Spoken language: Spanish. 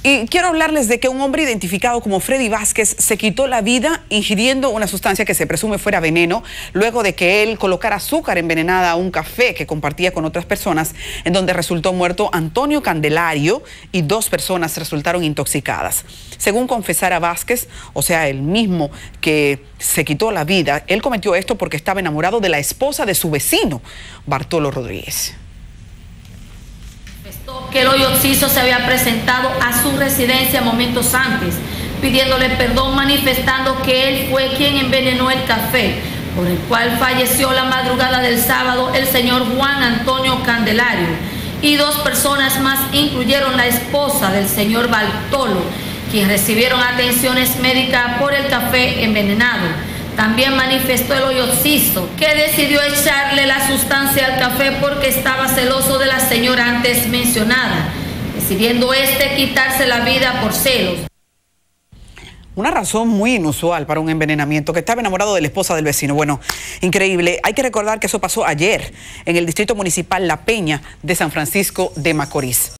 Y quiero hablarles de que un hombre identificado como Freddy Vázquez se quitó la vida ingiriendo una sustancia que se presume fuera veneno, luego de que él colocara azúcar envenenada a un café que compartía con otras personas, en donde resultó muerto Antonio Candelario y 2 personas resultaron intoxicadas. Según confesara Vázquez, o sea, el mismo que se quitó la vida, él cometió esto porque estaba enamorado de la esposa de su vecino, Bartolo Rodríguez. Que el hoyo occiso se había presentado a su residencia momentos antes, pidiéndole perdón, manifestando que él fue quien envenenó el café, por el cual falleció la madrugada del sábado el señor Juan Antonio Candelario, y 2 personas más, incluyeron la esposa del señor Bartolo, quienes recibieron atenciones médicas por el café envenenado. También manifestó el hoyo occiso que decidió echarle la sustancia al café porque estaba celoso de la señora antes mencionada, decidiendo quitarse la vida por celos. Una razón muy inusual para un envenenamiento, que estaba enamorado de la esposa del vecino. Bueno, increíble. Hay que recordar que eso pasó ayer en el Distrito Municipal La Peña de San Francisco de Macorís.